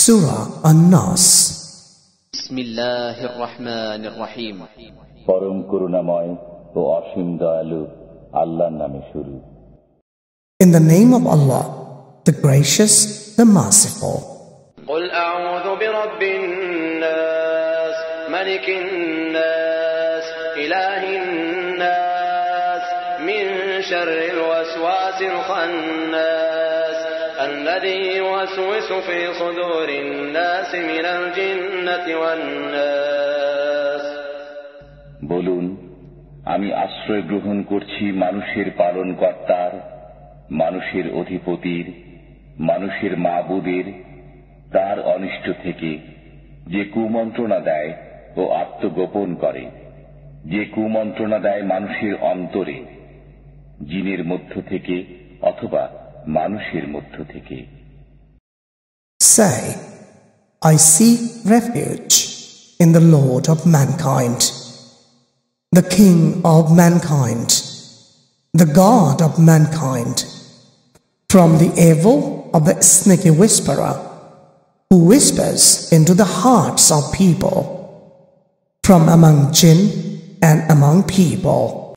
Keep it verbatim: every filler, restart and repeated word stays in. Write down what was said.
Surah An-Naas. Bismillahir Rahmanir Rahim. পরম করুণাময় ও অসীম দয়ালু আল্লাহর নামে শুরু। In the name of Allah, the gracious, the merciful. قل أعوذ برب الناس ملك الناس إله الناس من شر الوسواس الخناس الذي يوسوس في صدور الناس من الجنة والناس বলুন, আমি আশ্রয় গ্রহণ করছি মানুষের পালনকর্তার, মানুষের অধিপতির, মানুষের মাবুদের, তার অনিষ্ট থেকে, যে কুমন্ত্রণা দেয় ও আত্মগোপন করে, যে কুমন্ত্রণা দেয় মানুষের অন্তরে, জিনের মধ্য থেকে অথবা মানুষের মধ্য থেকে। Say, I seek refuge in the Lord of mankind, the King of mankind, the God of mankind, from the evil of the sneaky whisperer, who whispers into the hearts of people, from among jinn and among people.